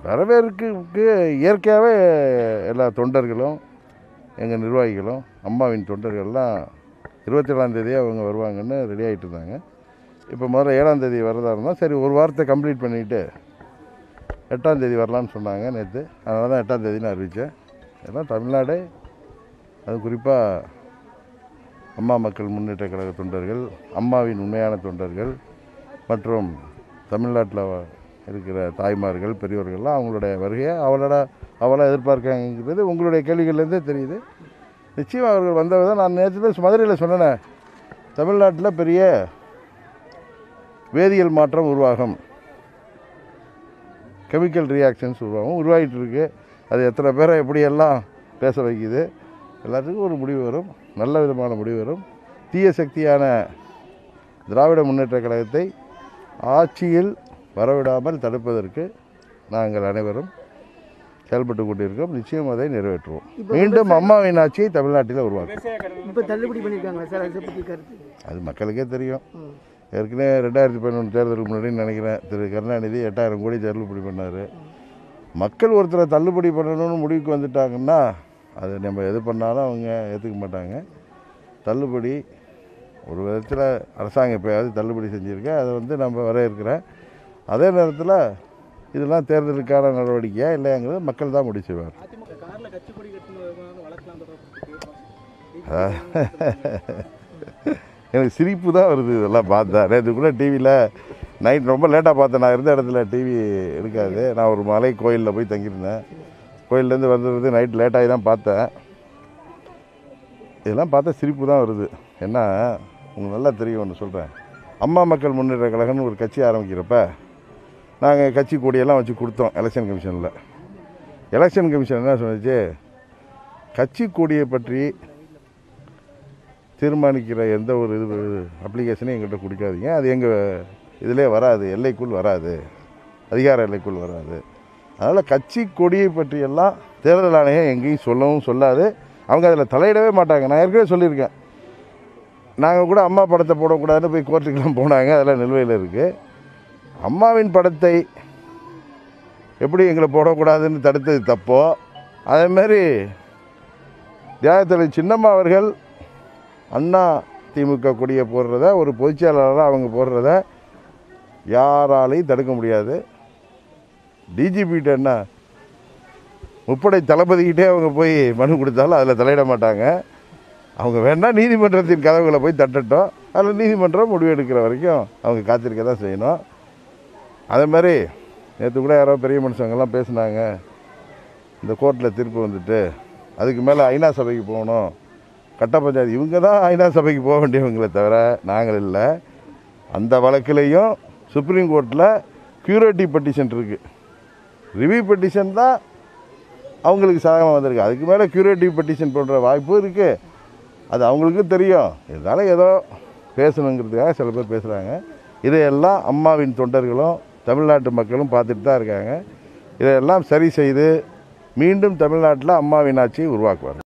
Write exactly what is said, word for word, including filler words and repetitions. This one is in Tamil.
வரவேற்கு இயற்கையாகவே எல்லா தொண்டர்களும் எங்கள் நிர்வாகிகளும் அம்மாவின் தொண்டர்கள்லாம் இருபத்தி ஏழாந்தேதி அவங்க வருவாங்கன்னு ரெடி ஆகிட்டு இருந்தாங்க. இப்போ முதல்ல ஏழாந்தேதி வரதா இருந்தால் சரி ஒரு வாரத்தை கம்ப்ளீட் பண்ணிவிட்டு எட்டாந்தேதி வரலான்னு சொன்னாங்க நேற்று. அதனால தான் எட்டாந்தேதின்னு அறிவித்தேன். எல்லாம் தமிழ்நாடு, அது குறிப்பாக அம்மா மக்கள் முன்னேற்ற கழக தொண்டர்கள், அம்மாவின் உண்மையான தொண்டர்கள் மற்றும் தமிழ்நாட்டில் இருக்கிற தாய்மார்கள், பெரியோர்கள்லாம் அவங்களுடைய வருகையை அவளோட அவளாக எதிர்பார்க்காங்கிறது உங்களுடைய கேள்விகள்லேருந்தே தெரியுது. நிச்சயம் அவர்கள் வந்தவர் தான். நான் நேற்று மதுரையில் சொன்னேன், தமிழ்நாட்டில் பெரிய வேதியியல் மாற்றம் உருவாகும், கெமிக்கல் ரியாக்ஷன்ஸ் உருவாகும், உருவாகிட்டு இருக்கு. அது எத்தனை பேரை எப்படியெல்லாம் பேச வைக்குது, எல்லாத்துக்கும் ஒரு முடிவு வரும், நல்ல விதமான முடிவு வரும். தீய சக்தியான திராவிட முன்னேற்ற கழகத்தை ஆட்சியில் வரவிடாமல் தடுப்பதற்கு நாங்கள் அனைவரும் செயல்பட்டு கொண்டிருக்கோம். நிச்சயம் அதை நிறைவேற்றுவோம். மீண்டும் அம்மாவின் ஆட்சியை தமிழ்நாட்டில் உருவாக்கும். அது மக்களுக்கே தெரியும். ஏற்கனவே ரெண்டாயிரத்தி பதினொன்று தேர்தலுக்கு முன்னாடி நினைக்கிறேன் திரு கருணாநிதி எட்டாயிரம் கோடி தள்ளுபடி பண்ணார். மக்கள் ஒருத்தரை தள்ளுபடி பண்ணணும்னு முடிவுக்கு வந்துட்டாங்கன்னா அது நம்ம எது பண்ணாலும் அவங்க ஏற்றுக்க மாட்டாங்க. தள்ளுபடி ஒரு விதத்தில் அரசாங்கம் எப்போயாவது தள்ளுபடி செஞ்சுருக்கேன், அதை வந்து நம்ம வரவேற்கிறேன். அதே நேரத்தில் இதெல்லாம் தேர்தலுக்கான நடவடிக்கையா இல்லைங்கிறது மக்கள் தான் முடிவு செய்வார். எனக்கு சிரிப்பு தான் வருது இதெல்லாம் பார்த்தா. நேற்று கூட டிவியில் நைட் ரொம்ப லேட்டாக பார்த்தேன். நான் இருந்த இடத்துல டிவி இருக்காது. நான் ஒரு மலை கோயிலில் போய் தங்கியிருந்தேன். கோயிலேருந்து வந்தது நைட் லேட்டாகி தான் பார்த்தேன். இதெல்லாம் பார்த்தா சிரிப்பு தான் வருது. ஏன்னா உங்களுக்கு நல்லா தெரியும் ஒன்று சொல்கிறேன். அம்மா மக்கள் முன்னேற்ற கழகம்னு ஒரு கட்சி ஆரம்பிக்கிறப்ப நாங்கள் கட்சி கொடியெல்லாம் வச்சு கொடுத்தோம் எலெக்ஷன் கமிஷனில். எலெக்ஷன் கமிஷன் என்ன சொன்னிச்சு, கட்சி கொடியை பற்றி தீர்மானிக்கிற எந்த ஒரு இது அப்ளிகேஷனையும் எங்கள்கிட்ட கொடுக்காதீங்க, அது எங்கள் இதிலே வராது, எல்லைக்குள் வராது, அதிகார எல்லைக்குள் வராது. அதனால் கட்சி கொடியை பற்றியெல்லாம் தேர்தல் ஆணையம் எங்கேயும் சொல்லவும் சொல்லாது. அவங்க அதில் தலையிடவே மாட்டாங்க. நான் ஏற்கனவே சொல்லியிருக்கேன். நாங்கள் கூட அம்மா படத்தை போடக்கூடாதுன்னு போய் கோர்ட்டுக்கெல்லாம் போனாங்க. அதெல்லாம் நிலுவையில் இருக்குது. அம்மாவின் படத்தை எப்படி எங்களை போடக்கூடாதுன்னு தடுத்தது தப்போ, அதேமாரி தியாகத்தலை சின்னம்மா அவர்கள் அண்ணா திமுக கொடியை போடுறத ஒரு பொதுச்செயலாளராக அவங்க போடுறத யாராலையும் தடுக்க முடியாது. டிஜிபிகிட்ட என்ன முப்படை தளபதிக்கிட்டே அவங்க போய் மனு கொடுத்தாலும் அதில் தலையிட மாட்டாங்க. அவங்க வேணால் நீதிமன்றத்தின் கதவுகளை போய் தட்டட்டும், அதில் நீதிமன்றம் முடிவு எடுக்கிற வரைக்கும் அவங்க காத்திருக்க தான் செய்யணும். அதே மாதிரி நேற்று கூட யாரோ பெரிய மனுஷங்கள்லாம் பேசினாங்க, இந்த கோர்ட்டில் தீர்ப்பு வந்துட்டு அதுக்கு மேலே ஐநா சபைக்கு போகணும், கட்ட பஞ்சாயத்து. இவங்க தான் ஐநா சபைக்கு போக வேண்டியவங்களை தவிர நாங்கள் இல்லை. அந்த வழக்கிலையும் சுப்ரீம் கோர்ட்டில் க்யூரேட்டிவ் பெட்டிஷன் இருக்குது. ரிவ்யூ பெட்டிஷன் தான் அவங்களுக்கு சாதகமாக வந்திருக்கு. அதுக்கு மேலே க்யூரேட்டிவ் பெட்டிஷன் போடுற வாய்ப்பும் இருக்குது. அது அவங்களுக்கும் தெரியும். இதனால் ஏதோ பேசணுங்கிறதுக்காக சில பேர் பேசுகிறாங்க. இதையெல்லாம் அம்மாவின் தொண்டர்களும் தமிழ்நாட்டு மக்களும் பார்த்துட்டு தான் இருக்காங்க. இதையெல்லாம் சரி செய்து மீண்டும் தமிழ்நாட்டில் அம்மாவின் ஆட்சியை உருவாக்குவார்.